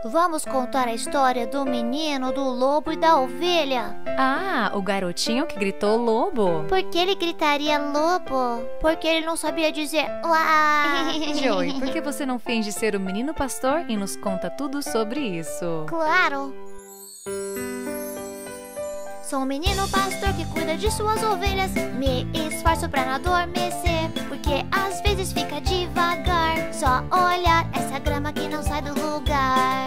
Vamos contar a história do menino, do lobo e da ovelha. Ah, o garotinho que gritou lobo. Por que ele gritaria lobo? Porque ele não sabia dizer uá. Joey, por que você não finge ser o menino pastor e nos conta tudo sobre isso? Claro. Sou um menino pastor que cuida de suas ovelhas. Me esforço pra não adormecer, porque às vezes fica devagar. Só olhar essa grama que não sai do lugar.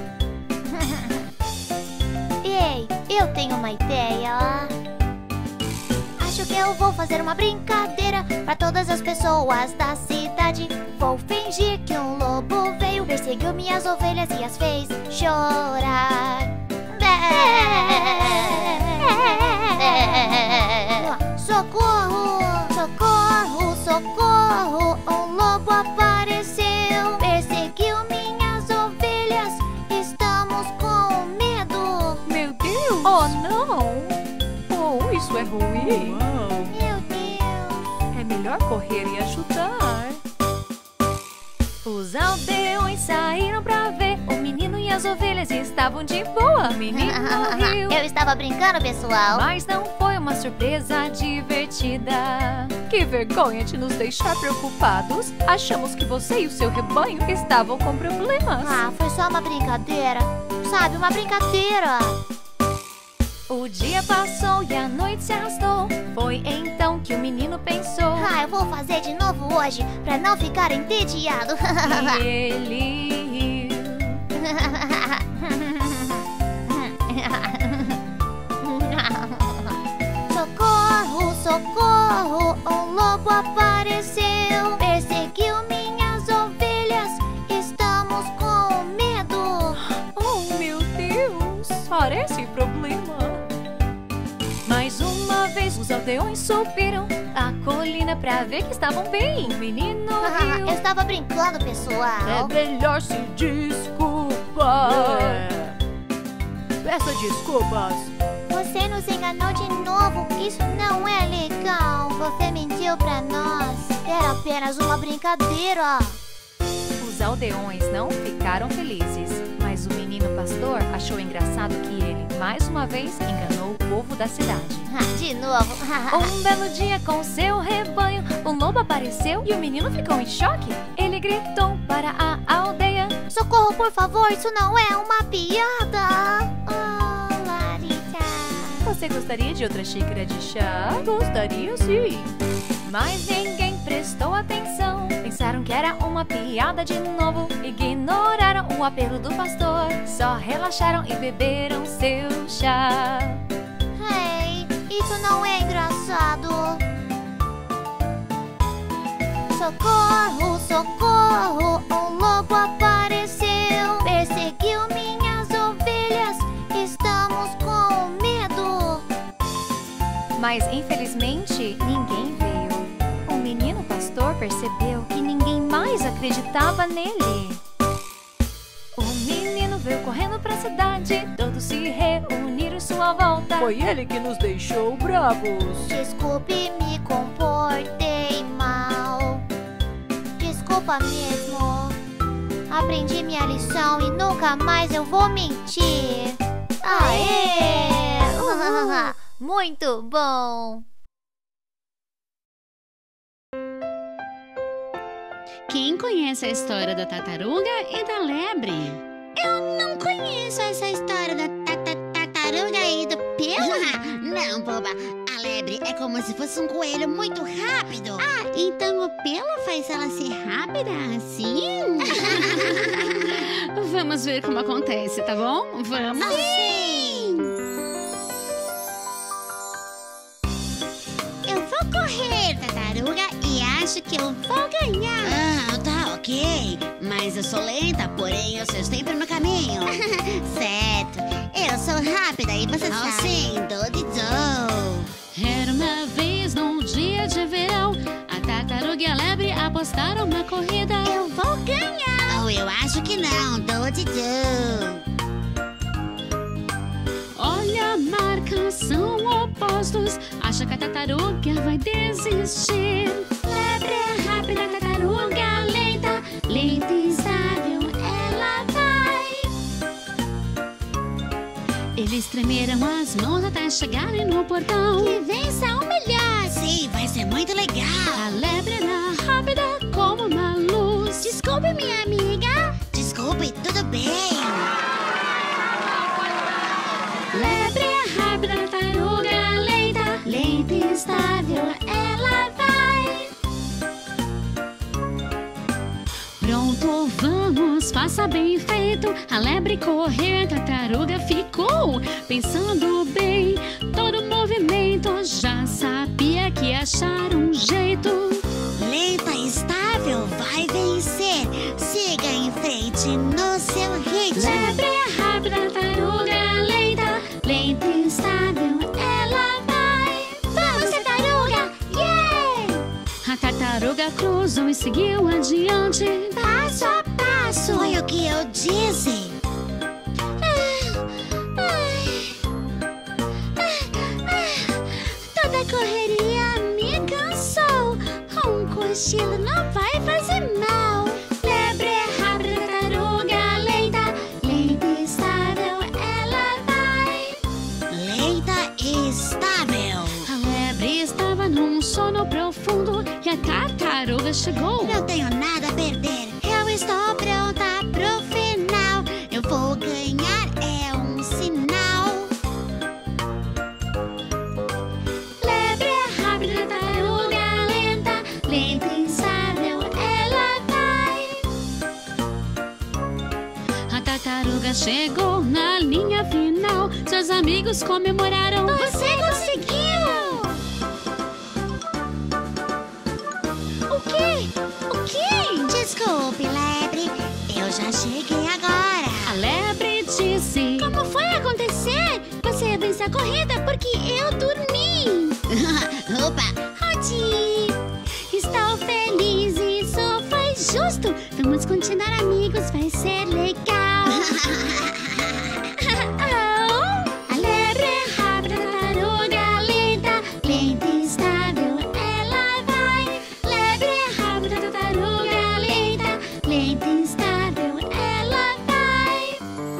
Ei, eu tenho uma ideia. Acho que eu vou fazer uma brincadeira pra todas as pessoas da cidade. Vou fingir que um lobo veio, perseguiu minhas ovelhas e as fez chorar. Socorro, socorro, socorro. Um lobo apareceu, perseguiu minhas ovelhas. Estamos com medo. Meu Deus! Oh, não! Oh, isso é ruim. Meu Deus. É melhor correr e ajudar. Os aldeões saíram pra ver. O menino e as ovelhas estavam de boa. O menino riu. Eu estava brincando, pessoal. Mas não foi uma surpresa divertida. Que vergonha de nos deixar preocupados. Achamos que você e o seu rebanho estavam com problemas. Ah, foi só uma brincadeira. Sabe, uma brincadeira. O dia passou e a noite se arrastou. Foi então que o menino pensou. Ah, eu vou fazer de novo hoje, pra não ficar entediado. E ele riu. Socorro, socorro. Um lobo apareceu, perseguiu minhas ovelhas. Estamos com medo. Oh, meu Deus! Parece problema. Mais uma vez os aldeões subiram a colina pra ver que estavam bem. O menino riu. Eu estava brincando, pessoal. É melhor se desculpar. Peça desculpas. Você nos enganou de novo. Isso não é legal. Você mentiu pra nós. Era apenas uma brincadeira. Os aldeões não ficaram felizes, mas o menino pastor achou engraçado que ele, mais uma vez, enganou o povo da cidade. De novo. Um belo dia com seu rebanho, um lobo apareceu e o menino ficou em choque. Ele gritou para a aldeia: Socorro, por favor, isso não é uma piada. Oh, Larissa. Você gostaria de outra xícara de chá? Gostaria sim. Mas ninguém prestou atenção. Pensaram que era uma piada de novo. Ignoraram o apelo do pastor. Só relaxaram e beberam seu chá. Ei, isso não é engraçado. Socorro, socorro. Um lobo apareceu, perseguiu minhas ovelhas. Estamos com medo. Mas infelizmente ninguém veio. O menino pastor percebeu que ninguém mais acreditava nele. O menino veio correndo pra cidade. Todos se reuniram em sua volta. Foi ele que nos deixou bravos. Desculpe, me comportei mal. Desculpa mesmo. Aprendi minha lição e nunca mais eu vou mentir. Aê! Muito bom! Quem conhece a história da tartaruga e da lebre? Eu não conheço essa história da tartaruga e do pelo. Não, boba. A lebre é como se fosse um coelho muito rápido. Ah, então o pelo faz ela ser rápida assim? Vamos ver como acontece, tá bom? Vamos? Sim! Eu vou correr, tartaruga, e acho que eu vou ganhar. Ah, tá ok. Mas eu sou lenta, porém eu sou sempre no caminho. Certo. Eu sou rápida e você sabe. Sim, dou. Era uma vez num dia de verão, a tartaruga e a lebre apostaram na corrida. Eu vou ganhar. Ou eu acho que não, dou. Olha a marca, são opostos. Acha que a tartaruga vai desistir. Lebre é rápida, tartaruga lenta. Lenta e estável ela vai. tremeram as mãos até chegarem no portão. Que vença o melhor. Sim, vai ser muito legal. A lebre era rápida como uma luz. Desculpe, minha amiga. Desculpe, tudo bem. Lebre é rápida, tartaruga lenta. Lenta e estável, ela vai. Pronto, vamos, faça bem feito. A lebre correu, a tartaruga ficou pensando bem. Todo movimento já sabia que ia achar um jeito. Lenta e estável, vai vencer. Siga em frente no seu ritmo. Lebre é rápida, tartaruga lenta. Lenta e estável, ela vai. Vamos, tartaruga! Yeah! A tartaruga cruzou e seguiu adiante. Passo a passo. Foi o que eu disse. Toda a correria me cansou. Um cochilo não vai fazer mal. Lebre é rápida, tartaruga lenta. Lenta e estável, ela vai. Lenta e estável. A lebre estava num sono profundo e a tartaruga chegou. Não tenho nada a perder. Eu estou pronta pro final. Eu vou ganhar, é um sinal. Lebre é rápida, tartaruga lenta. Lenta e estável, ela vai. A tartaruga chegou na linha final. Seus amigos comemoraram. Você conseguiu! O quê? O quê? Desculpe, lebre. Eu já cheguei agora. A lebre disse: Como foi acontecer? Você venceu a corrida porque eu dormi. Opa! Odi! estou feliz, isso foi justo. Vamos continuar amigos, vai ser legal. A lebre é rápida, tartaruga lenta. Lenta e estável, ela vai. Lebre é rápida, tartaruga lenta. Lenta e estável, ela vai.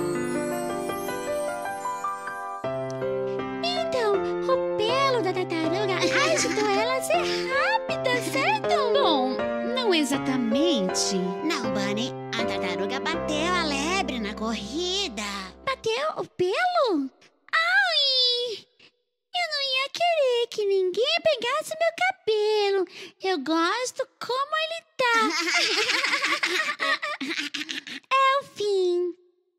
Então, o pelo da tartaruga ajudou ela a ser rápida, certo? Bom, não exatamente. Não, Bunny. A tartaruga bateu a lebre na corrida. Bateu o pelo? Ai! Eu não ia querer que ninguém pegasse meu cabelo. Eu gosto como ele tá. É o fim.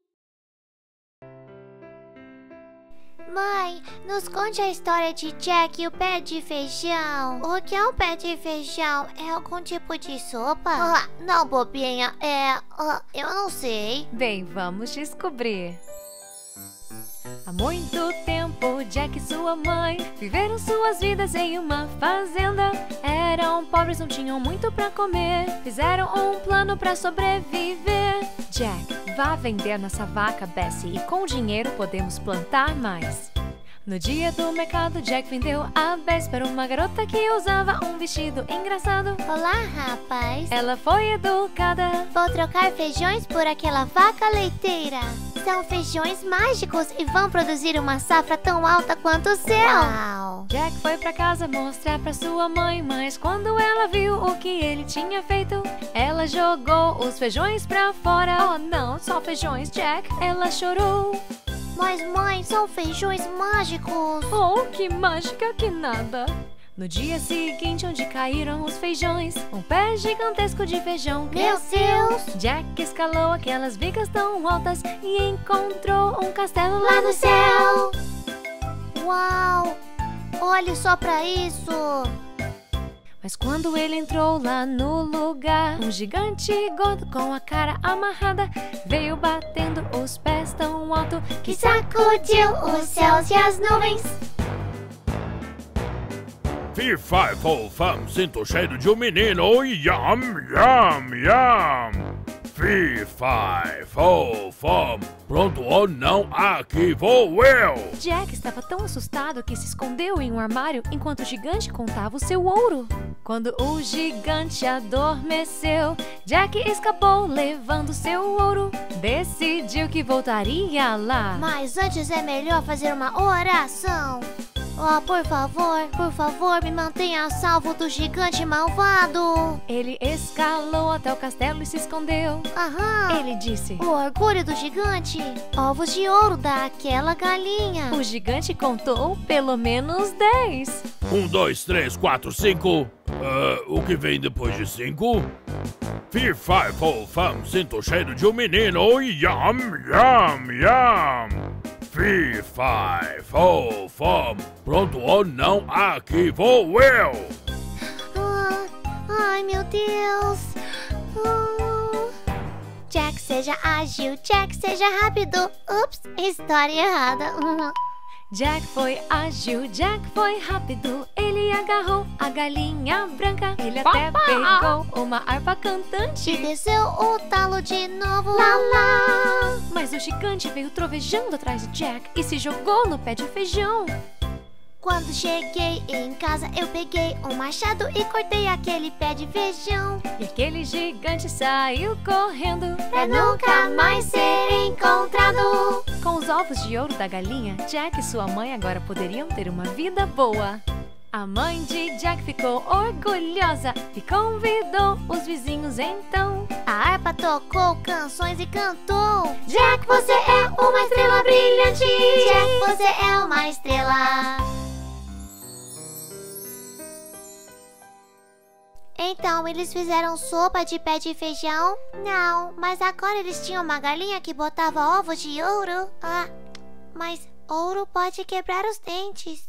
Mãe, nos conte a história de Jack e o pé de feijão. O que é um pé de feijão? É algum tipo de sopa? Não, bobinha, eu não sei. Bem, vamos descobrir. Há muito tempo, Jack e sua mãe viveram suas vidas em uma fazenda. Eram pobres, não tinham muito pra comer. Fizeram um plano pra sobreviver. Jack, vá vender nossa vaca, Bessie, e com o dinheiro podemos plantar mais. No dia do mercado, Jack vendeu a Bessie para uma garota que usava um vestido engraçado. Olá, rapaz. Ela foi educada. Vou trocar feijões por aquela vaca leiteira. São feijões mágicos e vão produzir uma safra tão alta quanto o céu. Uau. Jack foi pra casa mostrar pra sua mãe, mas quando ela viu o que ele tinha feito, ela jogou os feijões pra fora. Oh não, só feijões, Jack. Ela chorou. Mas mãe, são feijões mágicos. Oh, que mágica que nada. No dia seguinte, onde caíram os feijões, um pé gigantesco de feijão Meu Deus! Jack escalou aquelas vigas tão altas e encontrou um castelo lá no céu. céu. Uau! Olhe só pra isso. Mas quando ele entrou lá no lugar, um gigante gordo com a cara amarrada veio batendo os pés tão alto Que sacudiu os céus e as nuvens. Fee, fi, fo, fam, sinto o cheiro de um menino. Yum, yum, yum. Fee, fi, fo, fom. Pronto ou não, aqui vou eu. Jack estava tão assustado que se escondeu em um armário enquanto o gigante contava o seu ouro. Quando o gigante adormeceu, Jack escapou levando seu ouro. Decidiu que voltaria lá. Mas antes é melhor fazer uma oração. Oh, por favor, me mantenha a salvo do gigante malvado. Ele escalou até o castelo e se escondeu. Aham. Ele disse: O orgulho do gigante, ovos de ouro daquela galinha. O gigante contou pelo menos 10. 1, 2, 3, 4, 5. O que vem depois de 5? Fee, fi, fo, fam. Sinto o cheiro de um menino. Yum, yum, yum. Fee, fi, fo, fom. Pronto ou não, aqui vou eu. Ai, meu Deus. Jack seja ágil, Jack seja rápido. Ups, história errada. Jack foi ágil, Jack foi rápido. Ele agarrou a galinha branca. Ele até pegou uma harpa cantante E desceu o talo de novo. lá, lá. Mas o gigante veio trovejando atrás de Jack e se jogou no pé de feijão. Quando cheguei em casa, eu peguei um machado e cortei aquele pé de feijão. E aquele gigante saiu correndo Pra nunca mais ser encontrado. Com os ovos de ouro da galinha, Jack e sua mãe agora poderiam ter uma vida boa. A mãe de Jack ficou orgulhosa e convidou os vizinhos então. A harpa tocou canções e cantou. Jack, você é uma estrela brilhante. Jack, você é uma estrela. Então, eles fizeram sopa de pé de feijão? Não, mas agora eles tinham uma galinha que botava ovos de ouro. Ah, mas ouro pode quebrar os dentes.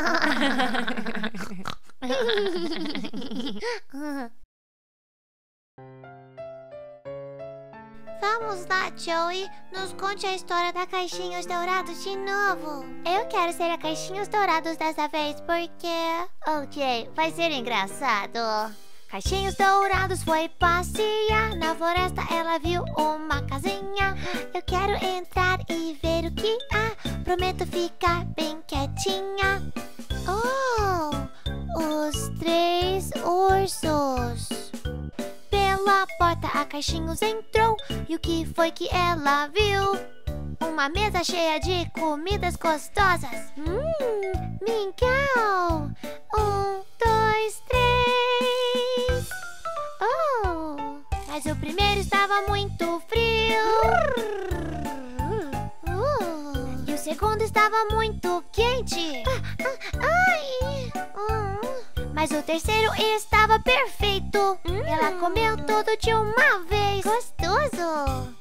Vamos lá, Joey. Nos conte a história da Caixinhos Dourados de novo. Eu quero ser a Caixinhos Dourados dessa vez porque... Ok, vai ser engraçado. Caixinhos Dourados foi passear na floresta, ela viu uma casinha. Eu quero entrar e ver o que há, prometo ficar bem quietinha. Oh, os 3 ursos. Pela porta a Caixinhos entrou, e o que foi que ela viu? Uma mesa cheia de comidas gostosas. Mingau. 1, 2, 3. Oh, mas o primeiro estava muito frio. E o segundo estava muito quente. Mas o terceiro estava perfeito. Ela comeu tudo de uma vez. Gostoso.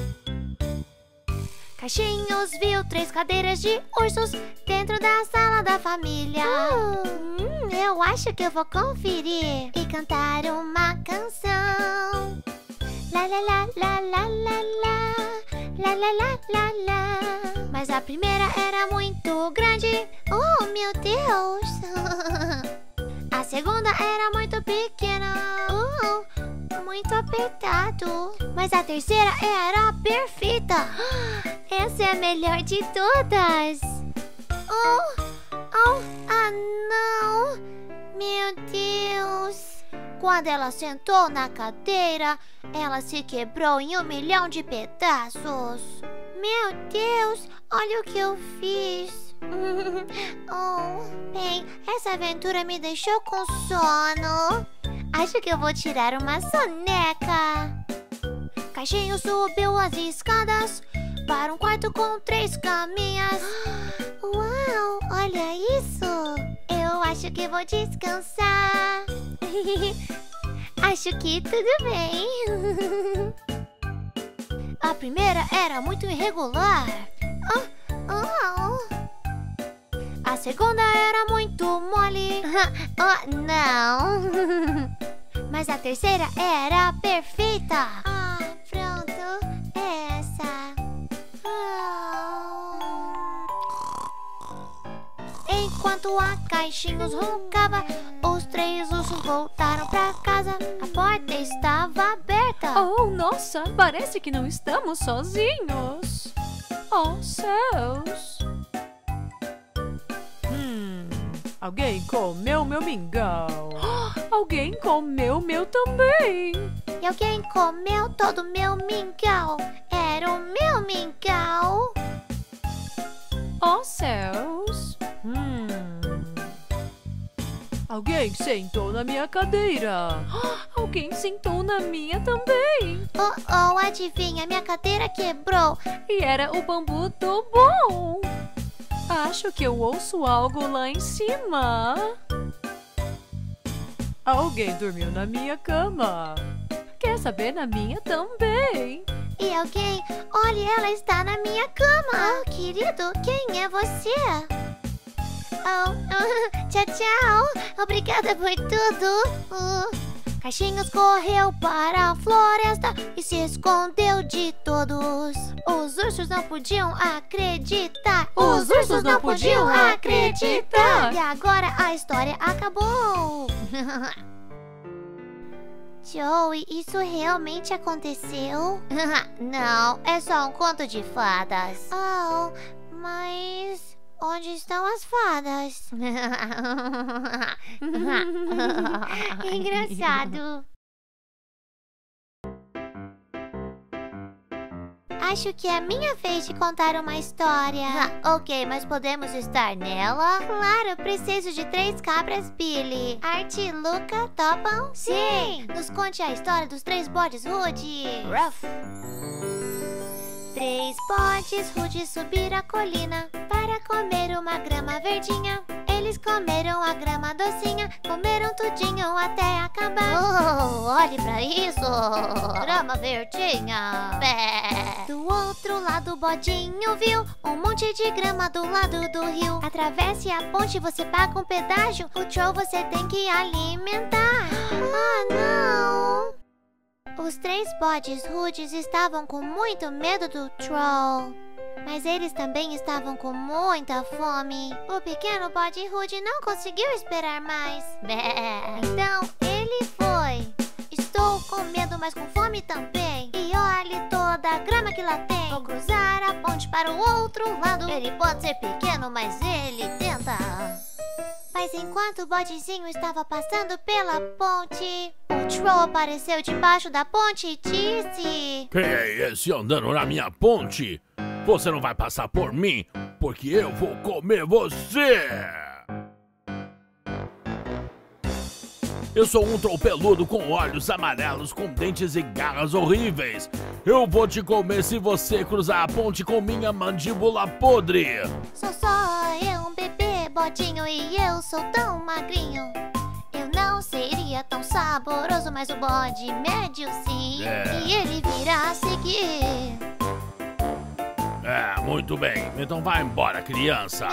Caixinhos viu 3 cadeiras de ursos dentro da sala da família. Eu acho que eu vou conferir e cantar uma canção. La la la la la la la. La la la la la. Mas a primeira era muito grande. Oh, meu Deus. A segunda era muito pequena. Muito apertado. Mas a terceira era perfeita. Essa é a melhor de todas. Não. Meu Deus. Quando ela sentou na cadeira, ela se quebrou em 1 milhão de pedaços. Meu Deus, olha o que eu fiz. Bem, essa aventura me deixou com sono. Acho que eu vou tirar uma soneca. Caixinho subiu as escadas para um quarto com 3 caminhas. Uau, olha isso. Eu acho que vou descansar. Acho que tudo bem. A primeira era muito irregular. A segunda era muito mole. Não. Mas a terceira era perfeita. Pronto. Essa. Enquanto a Caixinhos roncava, os 3 ursos voltaram pra casa. A porta estava aberta. Oh, nossa, parece que não estamos sozinhos. Oh, céus. Alguém comeu meu mingau. Alguém comeu meu também. E alguém comeu todo o meu mingau. Era o meu mingau. Oh, céus. Alguém sentou na minha cadeira. Alguém sentou na minha também. Oh, adivinha, minha cadeira quebrou. E era o bambu do bom. Acho que eu ouço algo lá em cima. Alguém dormiu na minha cama. Quer saber, na minha também. E alguém, olha, ela está na minha cama. Oh, querido, quem é você? Tchau, tchau. Obrigada por tudo. Caixinhos correu para a floresta e se escondeu de todos. Os ursos não podiam acreditar. Os ursos não podiam acreditar. E agora a história acabou. Joey, isso realmente aconteceu? Não, é só um conto de fadas. Oh, mas onde estão as fadas? Engraçado. Acho que é minha vez de contar uma história. Ok, mas podemos estar nela? Claro, preciso de 3 cabras, Billy. Art e Luca, topam? Sim! Nos conte a história dos 3 bodes Rude. Ruff. 3 bodes Rude subiram a colina para comer uma grama verdinha. Eles comeram a grama docinha, comeram tudinho até acabar. Oh, olhe pra isso! Grama verdinha! Bé. Do outro lado o bodinho viu um monte de grama do lado do rio. Atravesse a ponte, você paga um pedágio. O troll você tem que alimentar. Ah, não! Os 3 bodes rudes estavam com muito medo do troll. Mas eles também estavam com muita fome. O pequeno bode rude não conseguiu esperar mais. Então ele foi. Estou com medo, mas com fome também. E olhe toda a grama que lá tem. Vou cruzar a ponte para o outro lado. Ele pode ser pequeno, mas ele tenta. Mas enquanto o bodezinho estava passando pela ponte, o troll apareceu debaixo da ponte e disse: quem é esse andando na minha ponte? Você não vai passar por mim, porque eu vou comer você! Eu sou um troll peludo com olhos amarelos, com dentes e garras horríveis. Eu vou te comer se você cruzar a ponte com minha mandíbula podre. Sou só eu, um bebê bodinho, e eu sou tão magrinho. Eu não seria tão saboroso, mas o bode médio sim. E ele virá a seguir. Muito bem. Então vai embora, criança.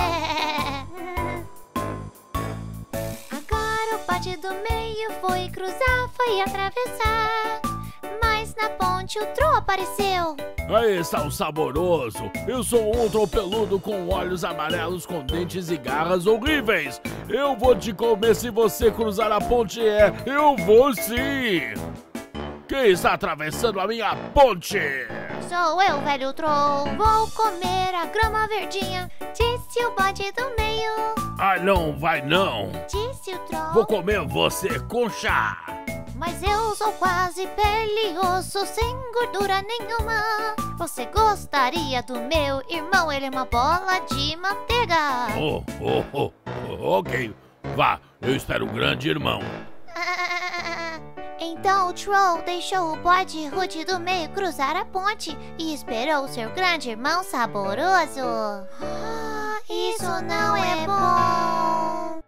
Agora o bode do meio foi cruzar, foi atravessar. Mas na ponte o troll apareceu. Aí está o saboroso. Eu sou um troll peludo com olhos amarelos, com dentes e garras horríveis. Eu vou te comer se você cruzar a ponte. Eu vou sim. Quem está atravessando a minha ponte? Sou eu, velho troll. Vou comer a grama verdinha, disse o bode do meio. Ah, não vai não. Disse o troll. Vou comer você com chá. Mas eu sou quase pele e osso, sem gordura nenhuma. Você gostaria do meu irmão? Ele é uma bola de manteiga. Ok. Vá, eu espero o grande irmão. Então o troll deixou o bode rude do meio cruzar a ponte e esperou seu grande irmão saboroso. Isso não é bom.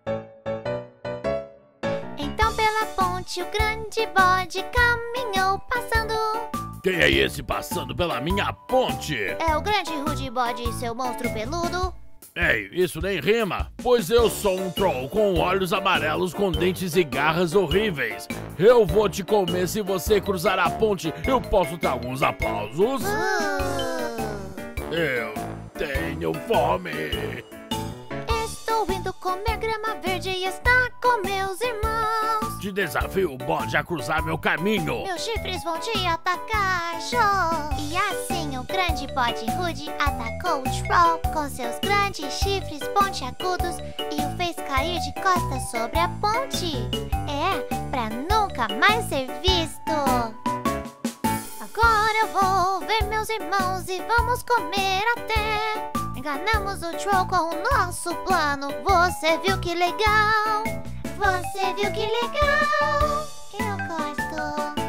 Então pela ponte o grande bode caminhou passando. Quem é esse passando pela minha ponte? É o grande rude bode, seu monstro peludo. Ei, isso nem rima, pois eu sou um troll com olhos amarelos, com dentes e garras horríveis. Eu vou te comer se você cruzar a ponte. Eu posso ter alguns aplausos? Eu tenho fome. Estou indo comer grama verde e estar com meus irmãos. Te desafio o bode a cruzar meu caminho. Meus chifres vão te atacar, show! E assim o grande bode rude atacou o troll com seus grandes chifres pontiagudos e o fez cair de costas sobre a ponte. Pra nunca mais ser visto. Agora eu vou ver meus irmãos e vamos comer até. Enganamos o troll com o nosso plano. Você viu que legal? Você viu que legal? Eu gosto.